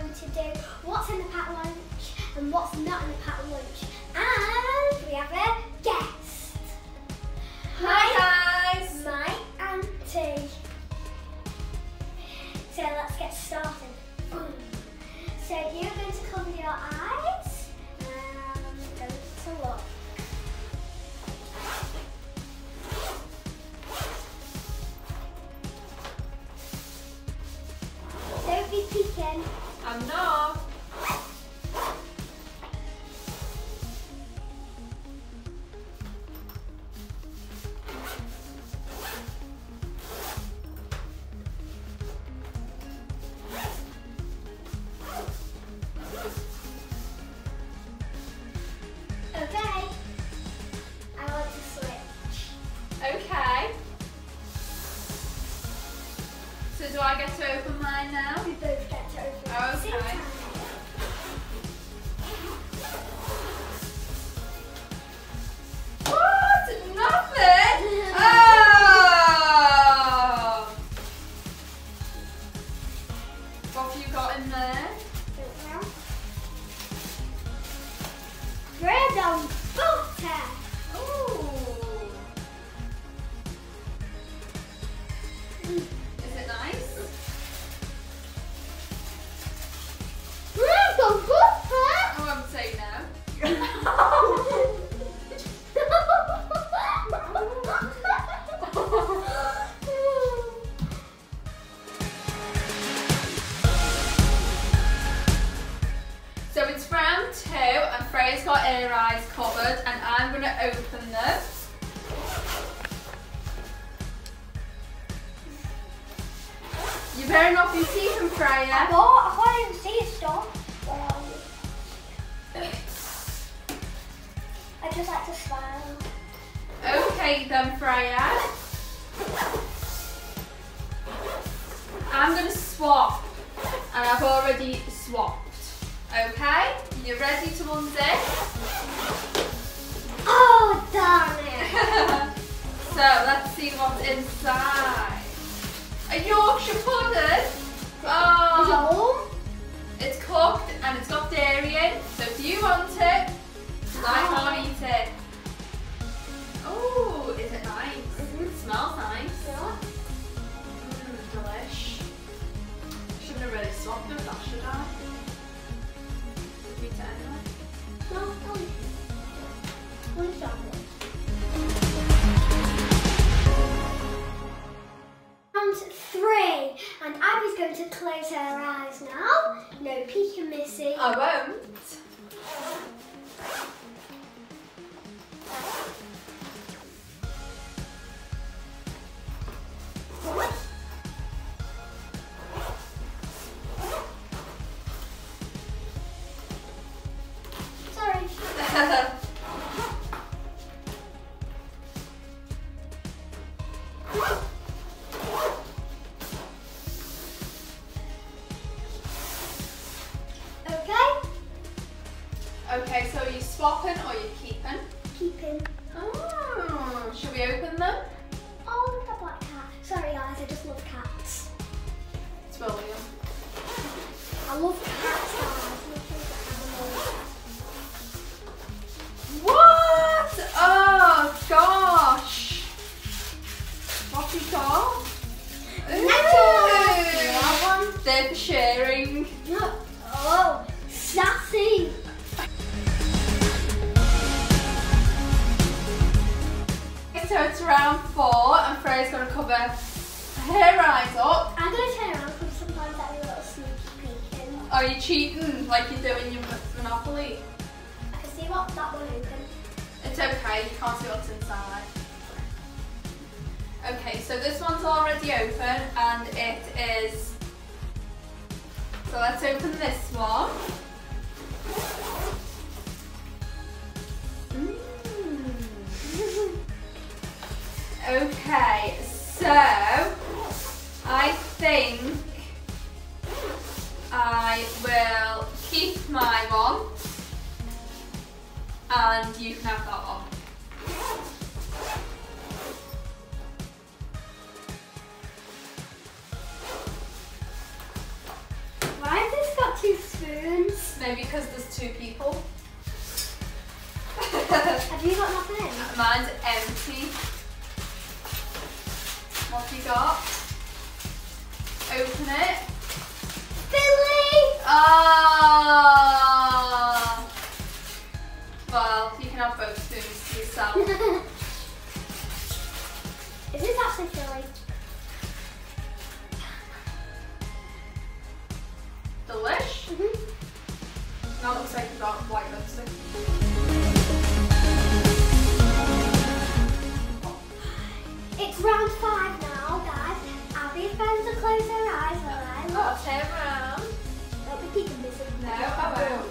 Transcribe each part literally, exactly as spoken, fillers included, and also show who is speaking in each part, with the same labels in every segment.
Speaker 1: going to do what's in the packed lunch and what's not in the packed lunch. And we have a guest.
Speaker 2: Hi guys!
Speaker 1: My auntie. So let's get started. Boom. So you're going to cover your eyes and go to look. Don't be peeking.
Speaker 2: I'm not.
Speaker 1: Okay. I want to switch.
Speaker 2: Okay. So do I get to open mine now?
Speaker 1: We both get to open at the same
Speaker 2: Okay.
Speaker 1: time.
Speaker 2: What? Nothing? Oh! What have you got in there?
Speaker 1: Don't know. Bread and butter.
Speaker 2: Ooh.
Speaker 1: Mm.
Speaker 2: Is it nice?
Speaker 1: Bread and butter.
Speaker 2: I won't say no. So it's round two and Freya's got her eyes covered and I'm going to open them. You better not be teething, Freya.
Speaker 1: Oh, I can't even see it stop. Um, I just like to smile.
Speaker 2: Okay then, Freya. I'm going to swap and I've already swapped. Okay, you ready to unzip?
Speaker 1: Oh, darn it.
Speaker 2: So let's see what's inside. A Yorkshire pudding. Oh, it's cooked and it's got dairy in. So do you want it? 'Cause I can't eat it. Oh, is it nice?
Speaker 1: Mhm.
Speaker 2: It smells nice.
Speaker 1: Yeah.
Speaker 2: Mm, delish. Shouldn't have really swapped it with that, should I? Eat it anyway.
Speaker 1: No, I'll eat it. What is that? Round three, and Abby's going to close her eyes now. No peeking, Missy.
Speaker 2: I won't.
Speaker 1: Sorry. Okay,
Speaker 2: Okay, so are you swapping or are you keeping?
Speaker 1: keeping.
Speaker 2: Oh, should we open them?
Speaker 1: Oh, the black cat. Sorry guys, I just love cats.
Speaker 2: It's William.
Speaker 1: I love cats, guys. My favourite animal.
Speaker 2: What? Oh gosh. What's he got?
Speaker 1: Nettle.
Speaker 2: Ooh. They're for sharing.
Speaker 1: Oh, sassy.
Speaker 2: So it's round four and Freya's going to cover her eyes up.
Speaker 1: I'm going to turn around because sometimes I do a little sneaky peeking.
Speaker 2: Are you cheating like you do in your Monopoly?
Speaker 1: I can see what that one open.
Speaker 2: It's okay, you can't see what's inside. Okay, so this one's already open and it is... So let's open this one. Mm. Okay, so I think I will keep my one and you can have that one.
Speaker 1: Why has this got two spoons.
Speaker 2: Maybe because there's two people.
Speaker 1: Have you got nothing in?
Speaker 2: Mine's empty. What have you got? Open it.
Speaker 1: Billy!
Speaker 2: Ah. Well, you can have both spoons to yourself.
Speaker 1: Is this actually Philly?
Speaker 2: Delish.
Speaker 1: Mm-hmm.
Speaker 2: Now it looks like you've got white lipstick.
Speaker 1: It's round five now, guys. Abby's going to close her eyes while I
Speaker 2: I'll
Speaker 1: look.
Speaker 2: turn around.
Speaker 1: Don't be keeping busy.
Speaker 2: No, I won't.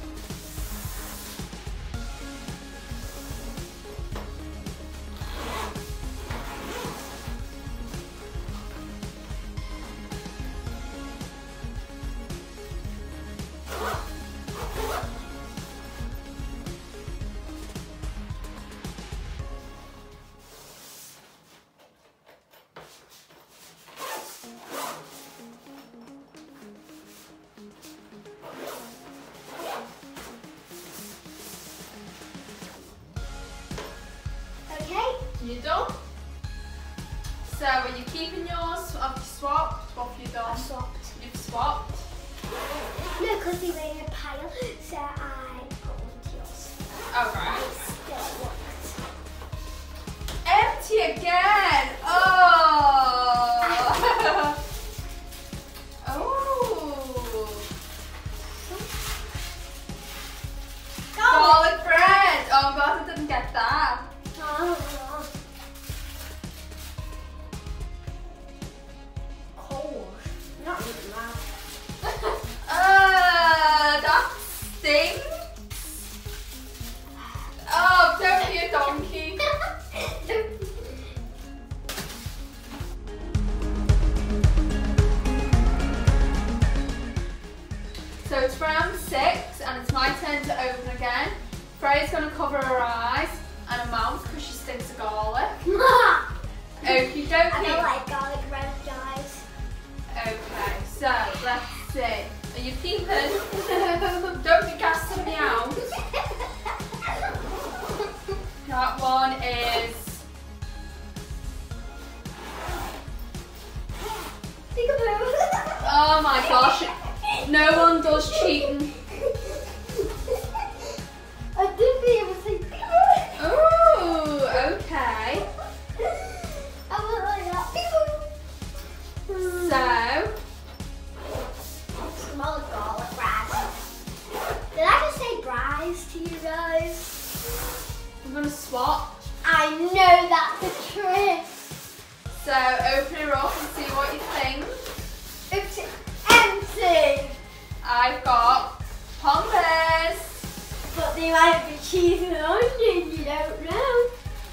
Speaker 1: Okay.
Speaker 2: You done? So are you keeping yours? Have you swapped? What have you
Speaker 1: I
Speaker 2: done?
Speaker 1: swapped.
Speaker 2: You've swapped?
Speaker 1: No, because we made a pile, so I put one to yours.
Speaker 2: Oh right.
Speaker 1: It still worked.
Speaker 2: Empty again! Oh! Oh! Garlic bread! Oh, I'm glad I didn't get that.
Speaker 1: Oh. Cold. Not even loud.
Speaker 2: Uh, that stinks. Oh, don't be a donkey. So it's round six and it's my turn to open again. Freya's going to cover her eyes and her mouth because she stinks of garlic. Okie
Speaker 1: I
Speaker 2: dokie.
Speaker 1: don't like garlic bread, guys.
Speaker 2: Okay, so let's see. Are you peeping? Don't be gassing me out. That one is. Oh my gosh. No one does cheating.
Speaker 1: I did be able to say
Speaker 2: Ooh, okay.
Speaker 1: I went like that.
Speaker 2: So,
Speaker 1: Smell of garlic bread. Did I just say fries to you guys?
Speaker 2: I'm gonna swap.
Speaker 1: I know that's a trick.
Speaker 2: So open her up and see what you think.
Speaker 1: It's empty.
Speaker 2: I've got pompous.
Speaker 1: But they might be cheese and onion, you don't know.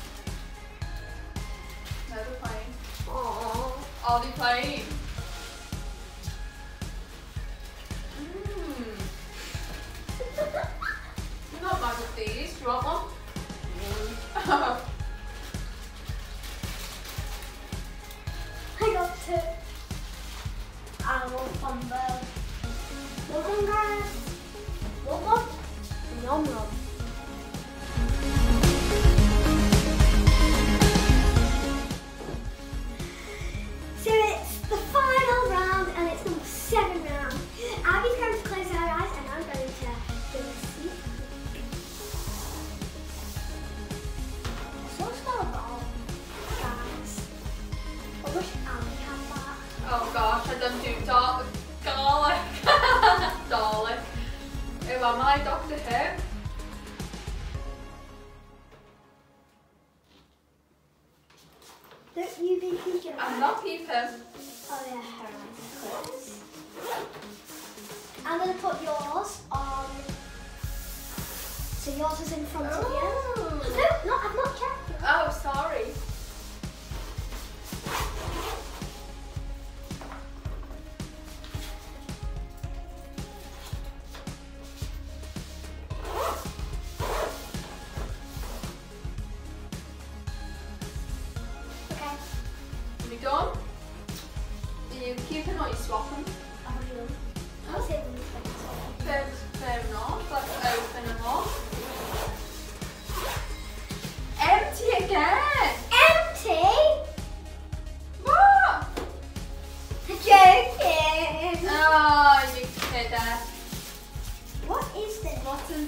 Speaker 2: No, they're plain.
Speaker 1: Aww.
Speaker 2: Are they plain? Mmm. I'm not mad with these. Do you want one?
Speaker 1: I got two. I will fumble. Well done, guys. Well done. Yum yum. So it's the final round and it's number seven round. Abby's going to close her eyes and I'm going to do a sneak peek. So smell of garlic, guys. I wish Abby had that.
Speaker 2: Oh gosh, I don't do dark garlic. Garlic. Who am I, Doctor Who?
Speaker 1: Don't you be peeking at
Speaker 2: I'm
Speaker 1: her?
Speaker 2: not peeping.
Speaker 1: Oh yeah, her eyes closed. I'm going to put yours on. So yours is in front of you.
Speaker 2: Oh.
Speaker 1: No, no, I've not checked.
Speaker 2: Oh, sorry.
Speaker 1: Okay.
Speaker 2: Are we done? Are you keeping or are you swapping?
Speaker 1: I'm done. I'll save them this one.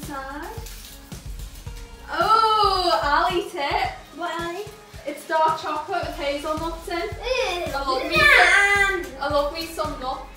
Speaker 2: inside. Oh, I'll eat it.
Speaker 1: What are they?
Speaker 2: It's dark chocolate with hazelnuts in.
Speaker 1: Ew,
Speaker 2: I love me
Speaker 1: yum.
Speaker 2: some, I love me some nuts.